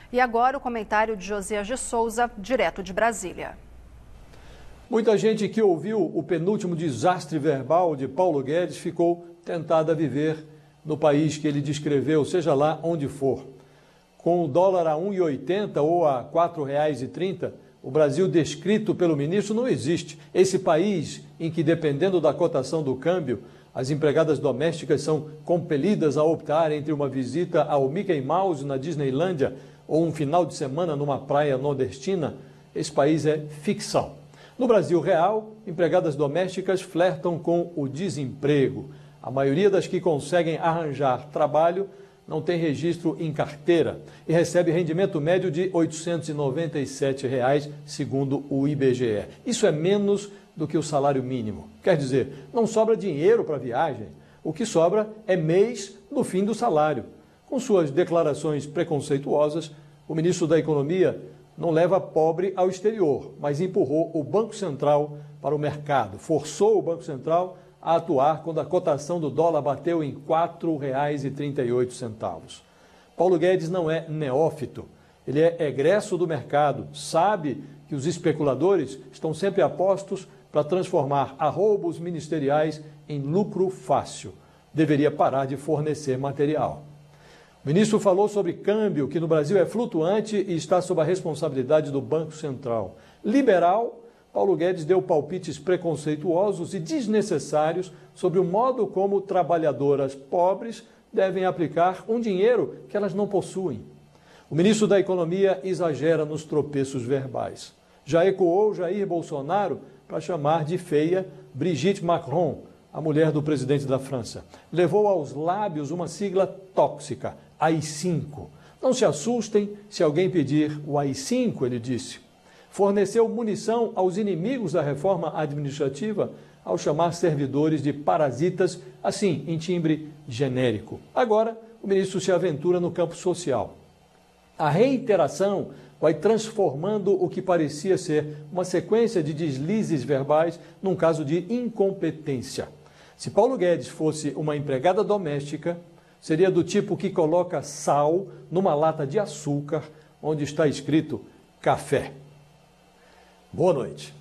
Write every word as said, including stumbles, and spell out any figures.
E agora o comentário de Josias de Souza, direto de Brasília. Muita gente que ouviu o penúltimo desastre verbal de Paulo Guedes ficou tentada a viver no país que ele descreveu, seja lá onde for. Com o dólar a um real e oitenta ou a quatro reais e trinta, o Brasil descrito pelo ministro não existe. Esse país em que, dependendo da cotação do câmbio, as empregadas domésticas são compelidas a optar entre uma visita ao Mickey Mouse na Disneylândia ou um final de semana numa praia nordestina, esse país é ficção. No Brasil real, empregadas domésticas flertam com o desemprego. A maioria das que conseguem arranjar trabalho não tem registro em carteira e recebe rendimento médio de oitocentos e noventa e sete reais, segundo o I B G E. Isso é menos do que o salário mínimo. Quer dizer, não sobra dinheiro para viagem. O que sobra é mês no fim do salário. Com suas declarações preconceituosas, o ministro da Economia não leva pobre ao exterior, mas empurrou o Banco Central para o mercado, forçou o Banco Central a atuar quando a cotação do dólar bateu em quatro reais e trinta e oito centavos. Paulo Guedes não é neófito, ele é egresso do mercado, sabe que os especuladores estão sempre apostos para transformar arroubos ministeriais em lucro fácil. Deveria parar de fornecer material. O ministro falou sobre câmbio, que no Brasil é flutuante e está sob a responsabilidade do Banco Central. Liberal, Paulo Guedes deu palpites preconceituosos e desnecessários sobre o modo como trabalhadoras pobres devem aplicar um dinheiro que elas não possuem. O ministro da Economia exagera nos tropeços verbais. Já ecoou Jair Bolsonaro para chamar de feia Brigitte Macron, a mulher do presidente da França. Levou aos lábios uma sigla tóxica, A I cinco. Não se assustem se alguém pedir o A I cinco, ele disse. Forneceu munição aos inimigos da reforma administrativa ao chamar servidores de parasitas, assim, em timbre genérico. Agora, o ministro se aventura no campo social. A reiteração vai transformando o que parecia ser uma sequência de deslizes verbais num caso de incompetência. Se Paulo Guedes fosse uma empregada doméstica, seria do tipo que coloca sal numa lata de açúcar onde está escrito café. Boa noite.